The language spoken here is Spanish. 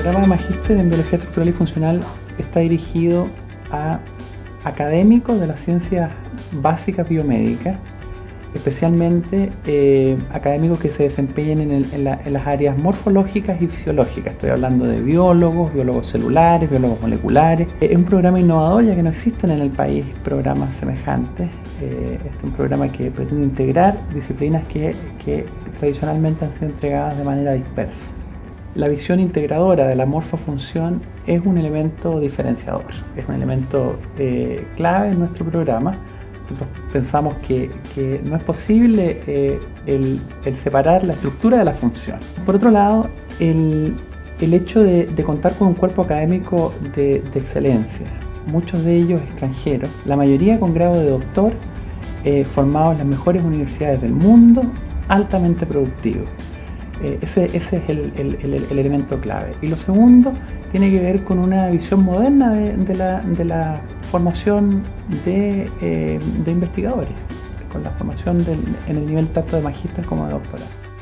programa de magíster en Biología Estructural y Funcional está dirigido a académicos de las ciencias básicas biomédicas, especialmente académicos que se desempeñen en las áreas morfológicas y fisiológicas. Estoy hablando de biólogos, biólogos celulares, biólogos moleculares. Es un programa innovador, ya que no existen en el país programas semejantes. Este es un programa que pretende integrar disciplinas que tradicionalmente han sido entregadas de manera dispersa. La visión integradora de la morfofunción es un elemento diferenciador, es un elemento clave en nuestro programa. Nosotros pensamos que no es posible el separar la estructura de la función. Por otro lado, el hecho de contar con un cuerpo académico de excelencia, muchos de ellos extranjeros, la mayoría con grado de doctor, formados en las mejores universidades del mundo, altamente productivos. Ese es el elemento clave. Y lo segundo tiene que ver con una visión moderna de la formación de investigadores, con la formación en el nivel tanto de magíster como de doctorado.